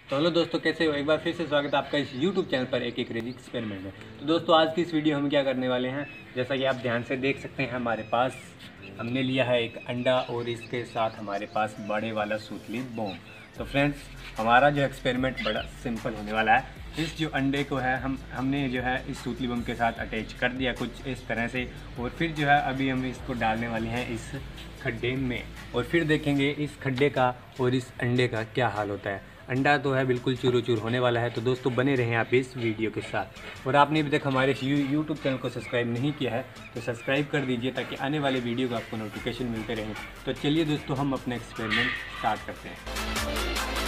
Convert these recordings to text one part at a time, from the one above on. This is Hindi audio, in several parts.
तो हेलो दोस्तों, कैसे हो? एक बार फिर से स्वागत है आपका इस YouTube चैनल पर एक क्रेजी एक्सपेरिमेंट में। तो दोस्तों, आज की इस वीडियो हम क्या करने वाले हैं, जैसा कि आप ध्यान से देख सकते हैं, हमारे पास हमने लिया है एक अंडा और इसके साथ हमारे पास बड़े वाला सूतली बम। तो फ्रेंड्स, हमारा जो एक्सपेरिमेंट बड़ा सिंपल होने वाला है। इस जो अंडे को है हमने जो है इस सूतली बम के साथ अटैच कर दिया कुछ इस तरह से, और फिर जो है अभी हम इसको डालने वाले हैं इस खड्डे में, और फिर देखेंगे इस खड्डे का और इस अंडे का क्या हाल होता है। अंडा तो है बिल्कुल चूरो चूर होने वाला है। तो दोस्तों, बने रहें आप इस वीडियो के साथ, और आपने अभी तक हमारे यूट्यूब चैनल को सब्सक्राइब नहीं किया है तो सब्सक्राइब कर दीजिए ताकि आने वाले वीडियो का आपको नोटिफिकेशन मिलते रहें। तो चलिए दोस्तों, हम अपना एक्सपेरिमेंट स्टार्ट करते हैं।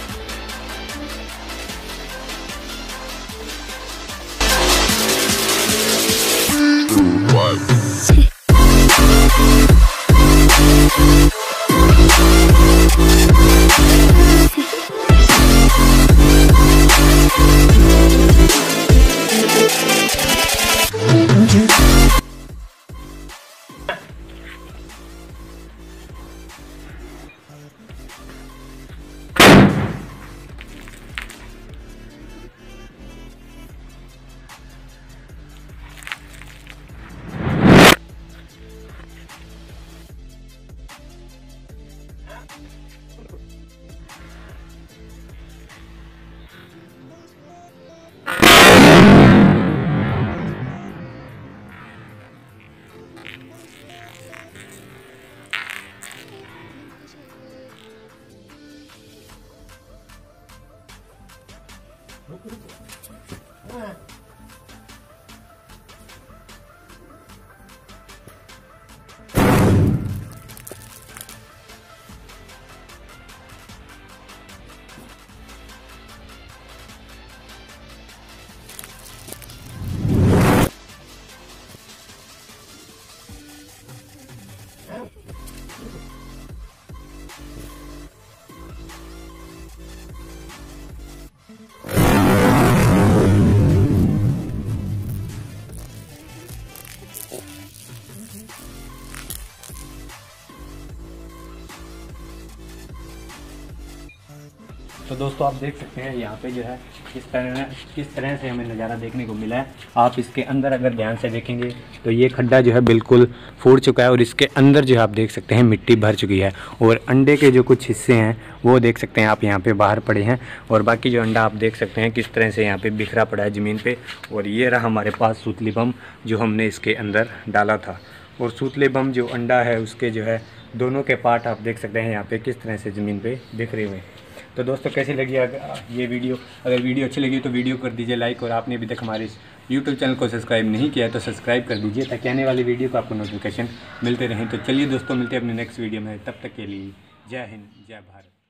तो दोस्तों, आप देख सकते हैं यहाँ पे जो है किस तरह से हमें नज़ारा देखने को मिला है। आप इसके अंदर अगर ध्यान से देखेंगे तो ये खड्डा जो है बिल्कुल फूट चुका है, और इसके अंदर जो है आप देख सकते हैं मिट्टी भर चुकी है, और अंडे के जो कुछ हिस्से हैं वो देख सकते हैं आप यहाँ पे बाहर पड़े हैं, और बाकी जो अंडा आप देख सकते हैं किस तरह से यहाँ पे बिखरा पड़ा है ज़मीन पे। और ये रहा हमारे पास सूतली बम जो हमने इसके अंदर डाला था, और सूतली बम जो अंडा है उसके जो है दोनों के पार्ट आप देख सकते हैं यहाँ पे किस तरह से ज़मीन पे बिखरे हुए हैं। तो दोस्तों, कैसी लगी ये वीडियो? अगर वीडियो अच्छी लगी तो वीडियो कर दीजिए लाइक, और आपने अभी तक हमारे इस यूट्यूब चैनल को सब्सक्राइब नहीं किया है तो सब्सक्राइब कर दीजिए ताकि आने वाली वीडियो को आपको नोटिफिकेशन मिलते रहें। तो चलिए दोस्तों, मिलते हैं अपने नेक्स्ट वीडियो में। तब तक के लिए जय हिंद, जय भारत।